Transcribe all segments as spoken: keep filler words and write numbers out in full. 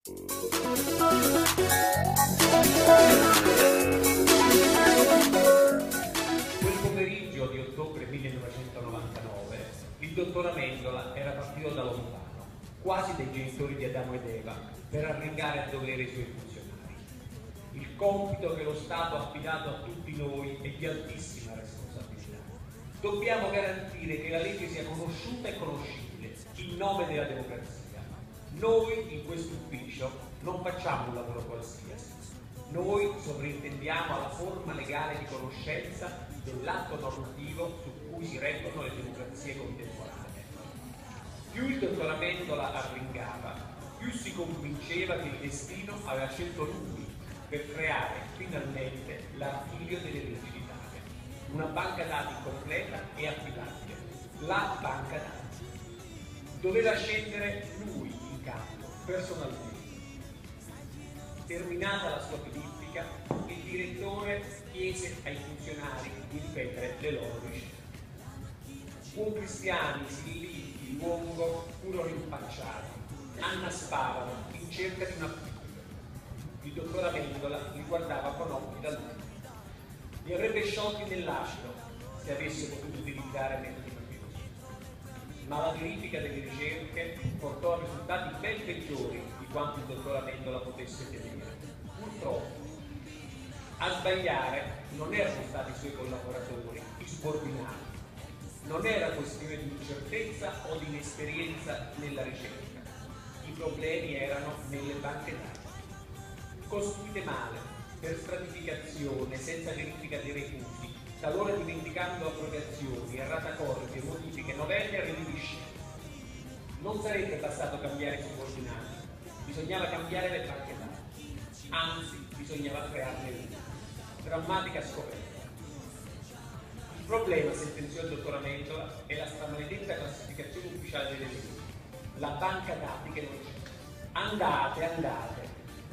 Quel pomeriggio di ottobre millenovecentonovantanove il dottor Amendola era partito da lontano, quasi dai genitori di Adamo ed Eva, per arringare a dovere i suoi funzionari. Il compito che lo Stato ha affidato a tutti noi è di altissima responsabilità. Dobbiamo garantire che la legge sia conosciuta e conoscibile in nome della democrazia. Noi in questo ufficio non facciamo un lavoro qualsiasi. Noi sovrintendiamo alla forma legale di conoscenza dell'atto normativo su cui si reggono le democrazie contemporanee. Più il dottor Amendola arringava, più si convinceva che il destino aveva scelto lui per creare finalmente l'archivio delle leggi d'Italia. Una banca dati completa e affidabile. La banca dati. Doveva scendere lui in campo, personalmente. Terminata la sua filippica, il direttore chiese ai funzionari di ripetere le loro ricette. Buon cristiani, Silliti, Luongo furono impacciati, annaspavano in cerca di un affitto. Il dottor Amendola li guardava con occhi da luce. Li avrebbe sciolti nell'acido se avesse potuto utilizzare metodi mafiosi. Ma la verifica delle ricerche portò a risultati ben peggiori di quanto il dottor Amendola potesse temere. Purtroppo, a sbagliare non erano stati i suoi collaboratori, i subordinati. Non era questione di incertezza o di inesperienza nella ricerca. I problemi erano nelle banche dati. Costruite male, per stratificazione, senza verifica dei requisiti, talora dimenticando abrogazioni, erratacordi, modifiche, novelle e riviscite. Non sarebbe bastato cambiare i subordinati, bisognava cambiare le banche dati, anzi bisognava crearne una. Drammatica scoperta. Il problema, sentenziò il dottor Amendola, è la stramaledetta classificazione ufficiale delle leggi, la banca dati che non c'è. Andate, andate.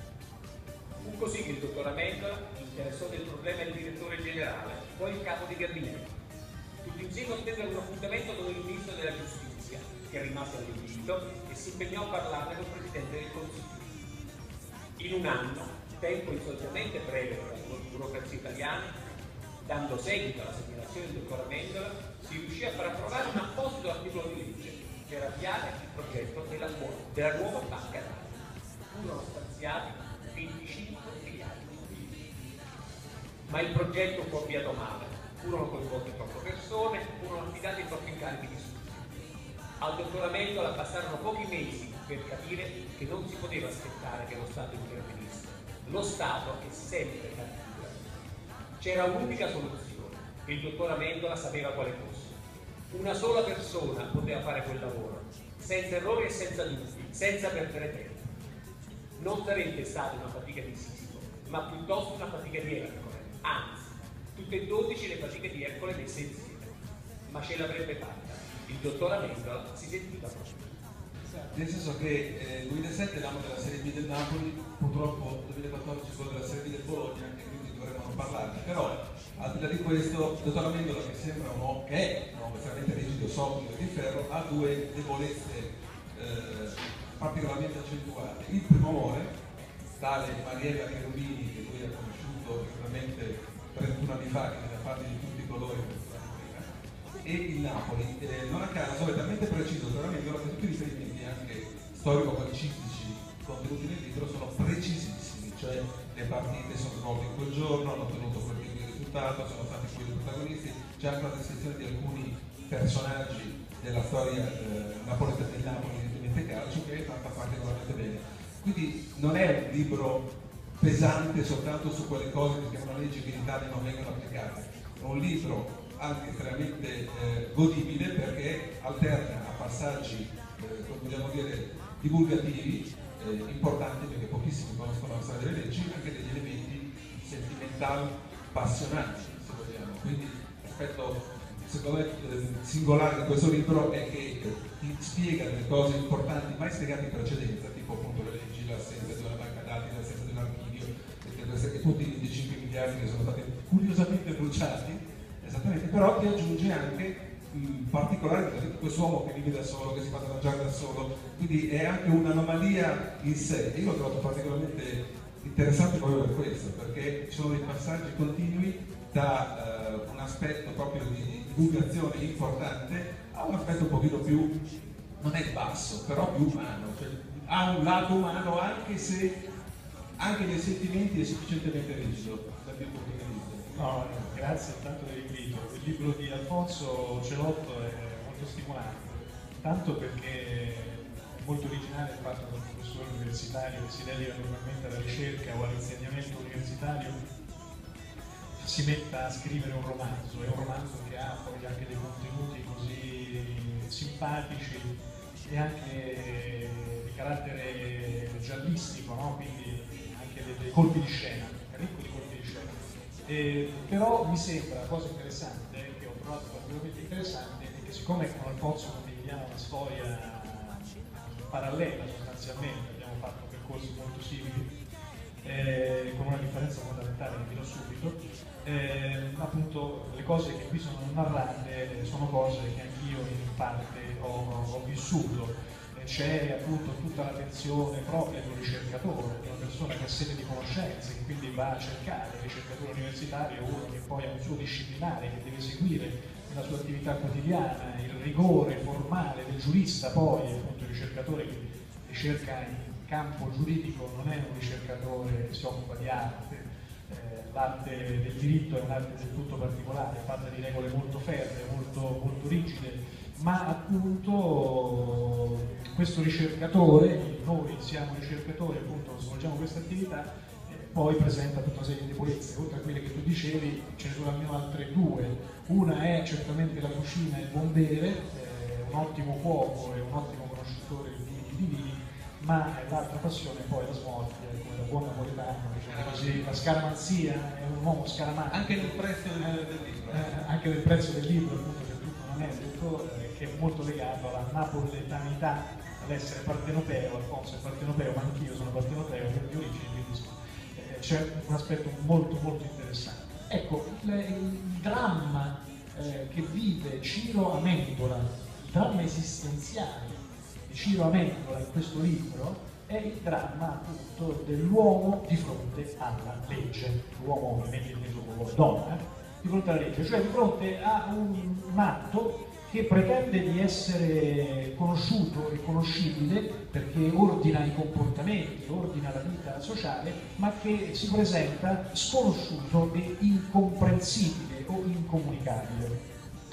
Fu così che il dottor Amendola interessò del problema il direttore generale, poi il capo di gabinetto. Tutti insieme ottennero un appuntamento con il ministro della giustizia, che rimase all'invito e si impegnò a parlarne col presidente del Consiglio. In un anno, tempo insolitamente breve per la burocrazia italiana, dando seguito alla segnalazione del dottor Amendola, si riuscì a far approvare un apposito articolo di legge per avviare il progetto della nuova, della nuova banca dati. Furono stanziati venticinque miliardi. Ma il progetto fu avviato male, furono coinvolte troppe persone, furono affidati troppi incarichi di studio. Al dottor Amendola passarono pochi mesi per capire che non si poteva aspettare che lo Stato intervenisse. Lo Stato è sempre cattivo. C'era un'unica soluzione e il dottor Amendola sapeva quale fosse. Una sola persona poteva fare quel lavoro, senza errori e senza dubbi, senza perdere tempo. Non sarebbe stata una fatica di Sisifo, ma piuttosto una fatica di Ercole, anzi, tutte e dodici le fatiche di Ercole messe insieme. Ma ce l'avrebbe fatta. Il dottor Amendola si sentiva pronto. Nel senso che eh, duemilasette è l'anno della Serie B del Napoli, purtroppo duemilaquattordici quello della Serie B del Bologna, e quindi dovremmo non parlarne. Però, al di là di questo, il dottor Amendola, che sembra un uomo, che è un uomo estremamente rigido, solido e di ferro, ha due debolezze eh, particolarmente accentuate. Il primo amore, tale Mariella Cherubini, che lui ha conosciuto sicuramente trentuno anni fa, che ne ha fatti di tutti i colori, e il Napoli. Eh, non a caso è talmente preciso veramente che tutti i riferimenti anche storico-calcistici contenuti nel libro sono precisissimi, cioè le partite sono svolte in quel giorno, hanno ottenuto quel tipo di risultato, sono stati quelli protagonisti, c'è anche la descrizione di alcuni personaggi della storia eh, napoletana del Napoli, evidentemente calcio, che è fatta particolarmente bene. Quindi non è un libro pesante soltanto su quelle cose che chiamano leggi che in Italia non vengono applicate, è un libro anche estremamente eh, godibile perché alterna a passaggi, eh, come vogliamo dire, divulgativi, eh, importanti perché pochissimi conoscono la storia delle leggi, anche degli elementi sentimentali, passionali, se vogliamo. Quindi l'aspetto, secondo me, eh, singolare di questo libro è che eh, ti spiega delle cose importanti mai spiegate in precedenza, tipo appunto le leggi, l'assenza di una banca dati, l'assenza di un archivio, e, e tutti i venticinque miliardi che sono stati curiosamente bruciati. Esattamente, però ti aggiunge anche mh, particolare di questo uomo che vive da solo, che si fa da mangiare da solo, quindi è anche un'anomalia in sé. Io l'ho trovato particolarmente interessante proprio per questo, perché ci sono dei passaggi continui da uh, un aspetto proprio di divulgazione importante a un aspetto un pochino più, non è basso, però più umano, cioè, ha un lato umano anche se anche nei sentimenti è sufficientemente rigido dal mio punto di vista. No, grazie intanto dell'invito. Il libro di Alfonso Celotto è molto stimolante, tanto perché è molto originale il fatto che un professore universitario che si dedica normalmente alla ricerca o all'insegnamento universitario si metta a scrivere un romanzo. È un romanzo che ha poi anche dei contenuti così simpatici e anche di carattere giallistico, no? Quindi anche dei, dei colpi di scena, ricco di colpi di scena. Eh, però mi sembra, cosa interessante, che ho trovato particolarmente interessante, è che siccome con Alfonso condividiamo una storia parallela sostanzialmente, abbiamo fatto percorsi molto simili, eh, con una differenza fondamentale che dirò subito, eh, appunto le cose che qui sono narrate sono cose che anch'io in parte ho, ho vissuto. C'è appunto tutta la tensione propria di un ricercatore, di una persona che ha sede di conoscenze, che quindi va a cercare, il ricercatore universitario, uno che poi ha un suo disciplinare, che deve seguire la sua attività quotidiana, il rigore formale del giurista, poi appunto il ricercatore che ricerca in campo giuridico non è un ricercatore che si occupa di arte, eh, l'arte del diritto è un'arte del tutto particolare, fatta di regole molto ferree, molto, molto rigide, ma appunto questo ricercatore, noi siamo ricercatori, appunto svolgiamo questa attività, eh, poi presenta tutta una serie di debolezze. Oltre a quelle che tu dicevi, ce ne sono almeno altre due. Una è certamente la cucina e il buon bere, eh, un ottimo cuoco e un ottimo conoscitore di, di vini, ma l'altra passione poi è la smorfia, come da buon napoletano, diciamo così, la scaramanzia, è un uomo scaramano. Anche nel prezzo del, del libro. Eh, anche nel prezzo del libro, appunto, che tutto non è tutto, eh, che è molto legato alla napoletanità, all'essere partenopeo. Alfonso è partenopeo, ma anch'io sono partenopeo per di origine, quindi eh, c'è un aspetto molto molto interessante. Ecco, il, il dramma eh, che vive Ciro Amendola, il dramma esistenziale di Ciro Amendola in questo libro è il dramma appunto dell'uomo di fronte alla legge, l'uomo ovviamente inteso come donna, di fronte alla legge, cioè di fronte a un, un atto che pretende di essere conosciuto, riconoscibile, perché ordina i comportamenti, ordina la vita sociale, ma che si presenta sconosciuto e incomprensibile o incomunicabile.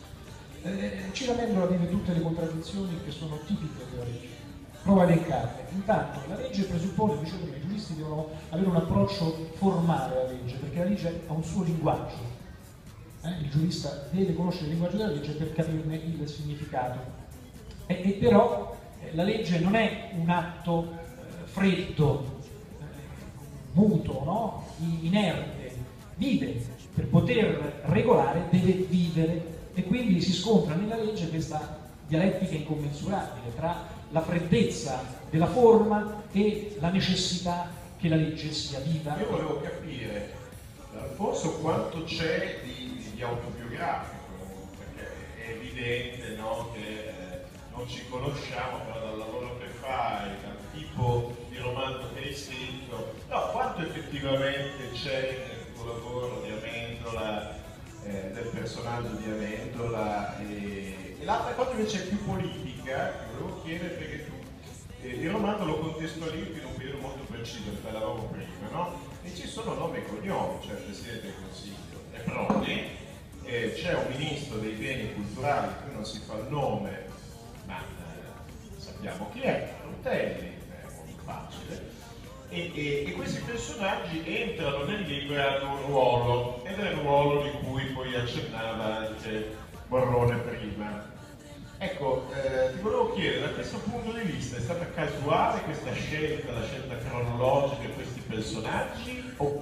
Eh, Ciro Amendola vive tutte le contraddizioni che sono tipiche della legge. Prova a elencarle. Intanto la legge presuppone, dicevo prima, i giuristi devono avere un approccio formale alla legge, perché la legge ha un suo linguaggio. Eh, il giurista deve conoscere il linguaggio della legge per capirne il significato. E, e però eh, la legge non è un atto eh, freddo, eh, muto, no? inerte, vive. Per poter regolare deve vivere. E quindi si scontra nella legge questa dialettica incommensurabile tra la freddezza della forma e la necessità che la legge sia viva. Io volevo capire, Alfonso, quanto c'è di, di autobiografico, perché è evidente, no, che eh, non ci conosciamo, però dal lavoro che fai, dal tipo di romanzo che hai scritto, no, quanto effettivamente c'è nel tuo lavoro di Amendola, Eh, del personaggio di Amendola, e, e l'altra cosa invece è più politica, che volevo chiedere, perché tu eh, il romanzo lo contestualizzi in un periodo molto preciso, ne parlavamo prima, no? E ci sono nomi e cognomi, cioè il Presidente del Consiglio è Prodi, eh, c'è un Ministro dei Beni Culturali, qui non si fa il nome, ma eh, sappiamo chi è, Rutelli, è molto facile. E, e, e questi personaggi entrano nel libro e hanno un ruolo, ed è il ruolo di cui poi accennava anche Morrone prima. Ecco, eh, ti volevo chiedere, da questo punto di vista è stata casuale questa scelta, la scelta cronologica di questi personaggi,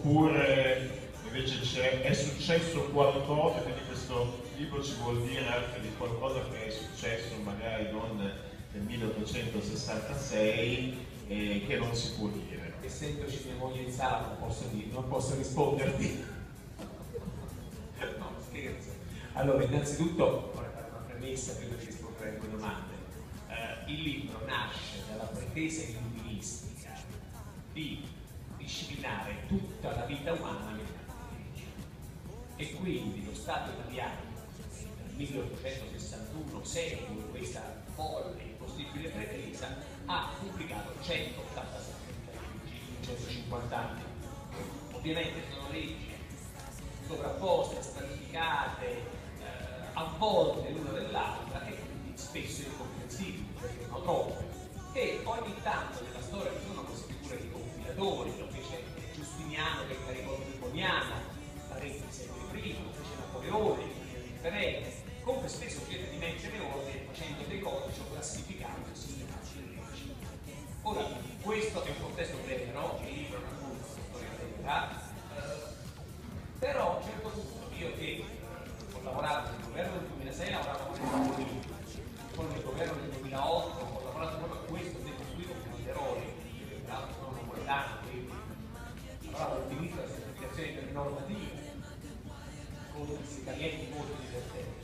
oppure invece c'è, è successo qualcosa, quindi questo libro ci vuol dire anche di qualcosa che è successo magari non nel milleottocentosessantasei e che non si può dire? Essendoci mia moglie in sala non posso, dire, non posso risponderti. No, scherzo. Allora, innanzitutto vorrei fare una premessa prima di rispondere alle tue domande. Uh, il libro nasce dalla pretesa illuministica di disciplinare tutta la vita umana mediante le leggi. E quindi lo Stato italiano nel milleottocentosessantuno, segue questa folle impossibile pretesa, ha pubblicato centottantasette leggi in centocinquanta anni. Ovviamente sono leggi sovrapposte, stratificate, eh, avvolte l'una dell'altra e quindi spesso incomprensibili, perché sono troppe. E ogni tanto nella storia ci sono queste figure di compilatori, lo fece Giustiniano che caricò Triponiano, parecchi secoli prima, lo fece Napoleone in maniera differente. Comunque spesso cerca di mettere ordine facendo dei codici o classificando e sistemando le leggi. Ora, questo è un contesto breve, no? Il libro racconta una storia vera, eh, però a un certo punto io che eh, ho lavorato nel governo del duemilasei, lavoravo con il politico, poi nel governo del duemilaotto ho lavorato proprio a questo, ho costruito un banderone, che tra l'altro sono napoletano, quindi lavoravo all'inizio della semplificazione delle normative, con questi taglietti molto divertenti.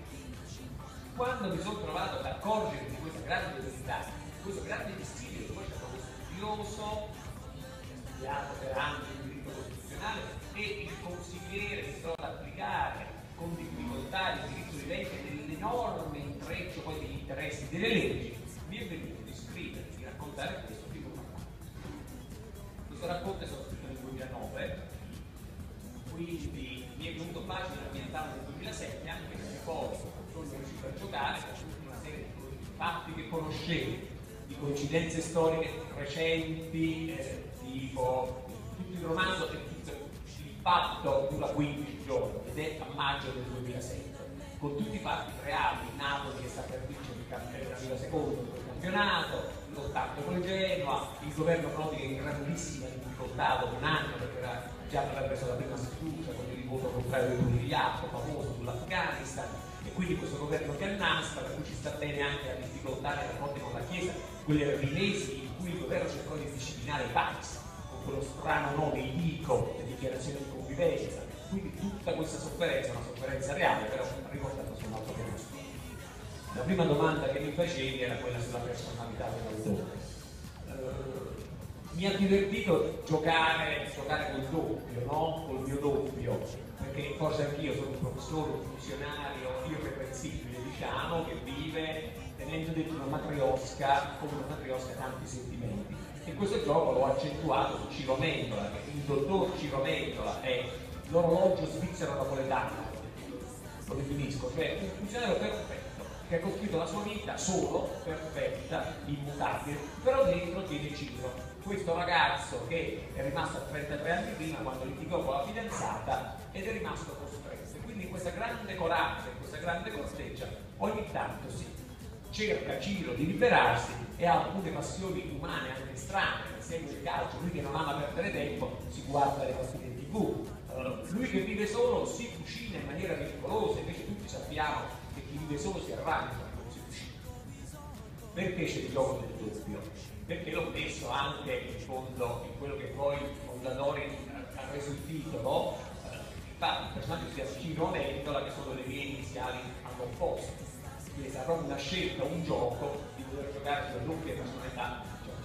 Quando mi sono trovato ad accorgermi di questa grande verità, questo grande dissidio, poi c'è stato studioso, studiato per anni il diritto costituzionale e il consigliere che si trova ad applicare con difficoltà il diritto vivente nell'enorme intreccio poi degli interessi delle leggi, mi è venuto di scrivere, di raccontare questo primo racconto. Questo racconto è stato scritto nel duemilanove, quindi mi è venuto facile ambientarlo nel duemilasette, anche perché poi sono riuscito a giocare con tutta una serie di fatti che conoscevo, di coincidenze storiche recenti, eh, tipo tutto il romanzo e tutto il fatto dura quindici giorni ed è a maggio del duemilasette, con tutti i fatti reali. Napoli che sta per vincere il campionato secondo del campionato, l'ottavo con Genoa, il governo Prodi che è in grandissima difficoltà dopo un anno perché era già aveva preso la prima sfiducia con il voto contrario di Turigliatto, famoso sull'Afghanistan, e quindi questo governo che annasta, per cui ci sta bene anche la difficoltà nei rapporti con la Chiesa, quelle mesi in cui il governo cercò di disciplinare i Pax, con quello strano nome IDICO, le dichiarazioni di convivenza, quindi tutta questa sofferenza, una sofferenza reale, però riportata su un altro piano storico. La prima domanda che mi facevi era quella sulla personalità dell'autore. Uh, mi ha divertito giocare, giocare col doppio, no? Col mio doppio, perché forse anch'io sono un professore, un funzionario irreprensibile, diciamo, che vive tenendo dentro una matriosca, come una matriosca tanti sentimenti. E questo gioco l'ho accentuato su Ciro Mendola, che il dottor Ciro Mendola è l'orologio svizzero napoletano, lo definisco, cioè un funzionario perfetto, che ha costruito la sua vita solo, perfetta, immutabile, però dentro tiene Ciro. Questo ragazzo che è rimasto a trentatré anni prima quando litigò con la fidanzata ed è rimasto costretto. Quindi in questa grande corazza, in questa grande corteggia, ogni tanto si cerca Ciro di liberarsi e ha alcune passioni umane anche strane, segue il calcio, lui che non ama perdere tempo si guarda le partite in tv, allora, lui che vive solo si cucina in maniera pericolosa, invece tutti sappiamo che chi vive solo si arrangia, non si cucina. Perché c'è il gioco del doppio? Perché l'ho messo anche in fondo in quello che poi Mondadori ha reso il titolo, infatti il personaggio si avvicina a Mendola, che sono le mie iniziali all'opposto, quindi sarà proprio una scelta, un gioco di poter giocare sulle doppie personalità,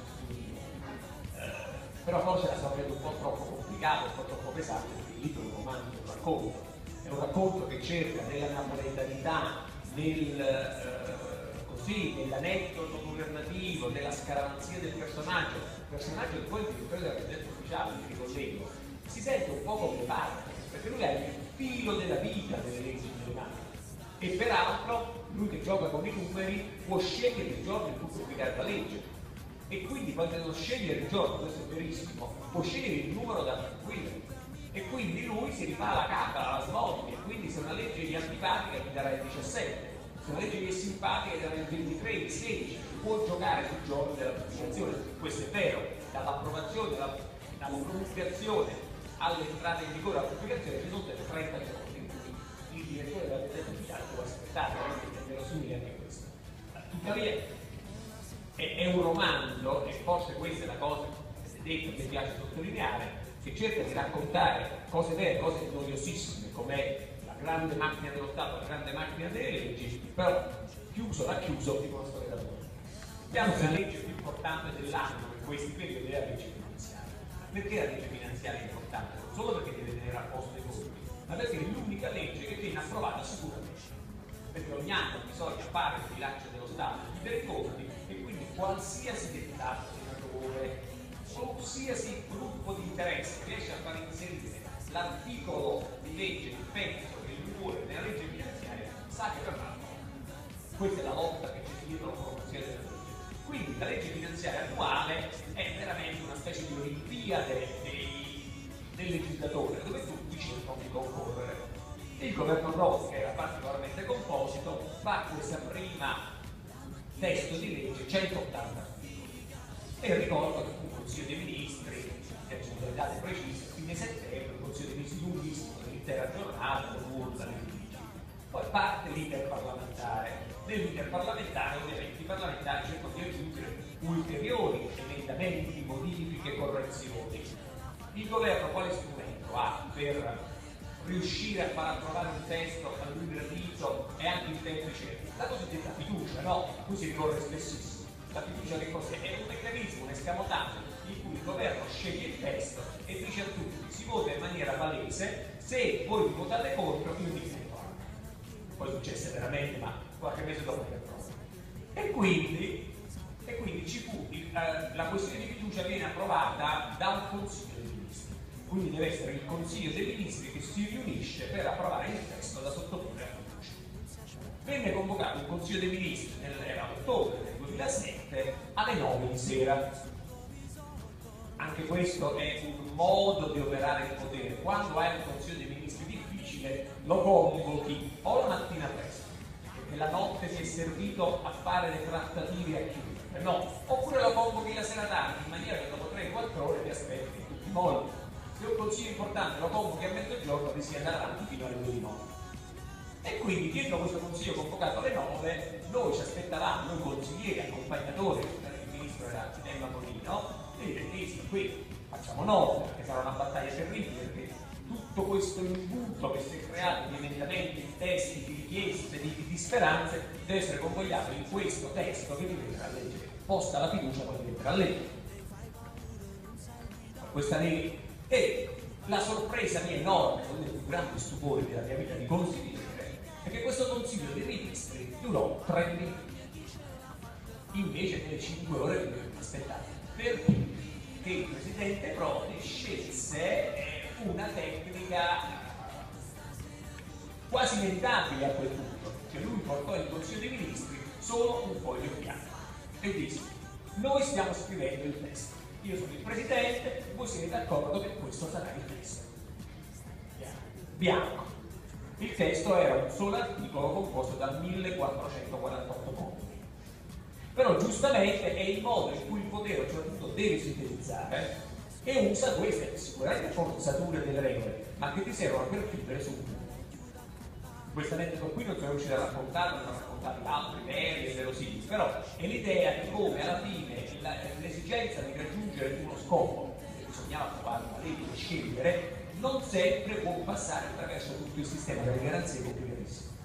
eh, però forse la sto prendendo un po' troppo complicato, un po' troppo pesante, perché il libro è un romanzo, un racconto, è un racconto che cerca nella napoletanità, nel eh, così, nell'aneddoto governativo, nella scaramanzia del personaggio, il personaggio che poi il direttore della Gazzetta Ufficiale, mi ricollego, si sente un po' come parte, perché lui ha il filo della vita delle leggi tribunali e peraltro lui che gioca con i numeri può scegliere il giorno in cui pubblicare la legge e quindi quando non scegliere il giorno, questo è verissimo, può scegliere il numero da attribuire e quindi lui si rifà la capa, la svolta, e quindi se una legge gli è antipatica gli darà il diciassette, se una legge gli è simpatica gli darà il ventitré, il sedici, può giocare sul giorno della pubblicazione, questo è vero, dall'approvazione, dalla, dalla promulgazione all'entrata in vigore della pubblicazione ci sono trenta giorni in cui il direttore della Gazzetta Ufficiale può aspettare, è verosimile anche questo. Tuttavia è, è un romanzo, e forse questa è la cosa che mi piace sottolineare, che cerca di raccontare cose vere, cose noiosissime, come la grande macchina dello Stato, la grande macchina delle leggi, però chiuso da chiuso di una storia d'amore. Abbiamo una legge più importante dell'anno in questi periodi è la legge finanziaria. Perché la legge finanziaria è importante? Non solo perché deve tenere a posto i conti, ma perché è l'unica legge che viene approvata sicuramente. Perché ogni anno bisogna fare il bilancio dello Stato, chiudere i conti, e quindi qualsiasi dettato, senatore, qualsiasi gruppo di interesse riesce a far inserire l'articolo di legge, il pezzo che lui vuole nella legge finanziaria, sa che verrà. Questa è la lotta che c'è dietro la formazione della legge. Quindi la legge finanziaria attuale è veramente una specie di olimpiade dei, del legislatore, dove tutti cercano di concorrere. Il governo Prodi, che era particolarmente composito, fa questa prima testo di legge centottanta articoli. E ricordo che fu un Consiglio dei Ministri, che sono le date precise, fine settembre, un Consiglio dei Ministri lunghissimo, dell'intera giornata, con urla, le leggi. Poi parte l'iter parlamentare. Nell'iter parlamentare ovviamente i parlamentari cercano di aggiungere ulteriori emendamenti, modifiche, correzioni. Il governo quale strumento ha per riuscire a far approvare un testo a lui gradito e anche in tempi certi? La cosiddetta fiducia, no? A cui si ricorre spessissimo. La fiducia che cos'è? È un meccanismo, un escamotaggio in cui il governo sceglie il testo e dice a tutti: si vota in maniera palese, se voi vi votate contro io vi fermo. Poi successe veramente, ma qualche mese dopo che approvo. E quindi, e quindi ci fu il, eh, la questione di fiducia viene approvata da un Consiglio dei Ministri. Quindi deve essere il Consiglio dei Ministri che si riunisce per approvare il testo da sottoporre a fiducia. Venne convocato il Consiglio dei Ministri nel ottobre del duemilasette alle nove di sera. Anche questo è un modo di operare il potere. Quando hai un Consiglio dei Ministri difficile, lo convochi o la mattina presto, perché la notte ti è servito a fare le trattative a chiudere, no? Oppure lo convochi la sera tardi, in maniera che dopo tre quattro ore ti aspetti in tutti i modi. Se un consiglio importante lo convochi a mezzogiorno, ti si andrà avanti fino alle due di notte. E quindi dietro questo consiglio convocato alle nove, noi ci aspettavamo, noi consiglieri, accompagnatori, il ministro era Emma Bonino, e dire: ministro, qui facciamo nove, perché sarà una battaglia terribile, perché tutto questo imbuto che si è creato di emendamenti, di testi, di richieste, di, di speranze, deve essere convogliato in questo testo che diventerà legge. Posta la fiducia, poi diventerà legge. Questa legge. E la sorpresa mia enorme, uno dei più grandi stupori della mia vita di consigliere, è che questo Consiglio dei Ministri durò tre minuti, invece delle cinque ore che dobbiamo aspettare. Perché? Che il Presidente Prodi scelse una tecnica quasi inevitabile a quel punto, che lui portò in Consiglio dei Ministri solo un foglio bianco e disse: noi stiamo scrivendo il testo, io sono il Presidente, voi siete d'accordo che questo sarà il testo. Bianco. Il testo era un solo articolo composto da millequattrocentoquarantotto commi. Però giustamente è il modo in cui il potere a un certo punto deve sintetizzare e usa queste sicuramente forzature delle regole, ma che ti servono per chiudere su un punto. Questa aneddoto qui non sono riuscito a raccontarlo, non ho raccontato altri veri e verosimili, però è l'idea di come alla fine la, l'esigenza di raggiungere uno scopo, che bisognava trovare una legge e scegliere, non sempre può passare attraverso tutto il sistema delle garanzie complicatissime.